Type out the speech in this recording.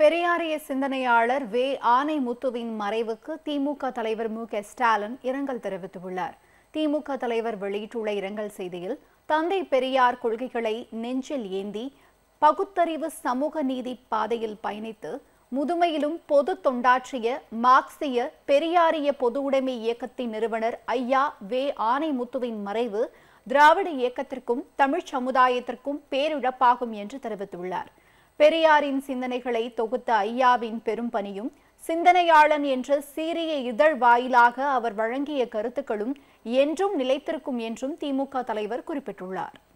பெரியாரிய சிந்தனையாளர் வே. ஆனைமுத்துவின் மறைவுக்கு திமுக தலைவர் MKStalin இரங்கல் தெரிவித்துள்ளார். திமுக தலைவர் வெளியிட்டுள்ள இரங்கல் செய்தியில், தந்தை பெரியார் கொள்கைகளை நெஞ்சில் ஏந்தி பகுத்தறிவு சமூக நீதி பாதையில் பயணித்து முதுமையிலும் பொது தொண்டாற்றிய மார்க்சிய பெரியாரிய பொது உடைமை இயக்கத்தின் நிறுவனர் ஐயா வே. ஆனைமுத்துவின் மறைவு திராவிட இயக்கத்திற்கும் தமிழ் சமுதாயத்திற்கும் பேரிழப்பாகும் என்று தெரிவித்துள்ளார். பெரியாரின் சிந்தனைகளை தொகுத்த ஐயாவின் பெரும் பணியும் சிந்தனையாளன் என்ற சீரிய இதழ் வாயிலாக அவர் வழங்கிய கருத்துக்களும் என்றும் நிலைத்திருக்கும் என்றும் திமுக தலைவர் குறிப்பிட்டுள்ளார்.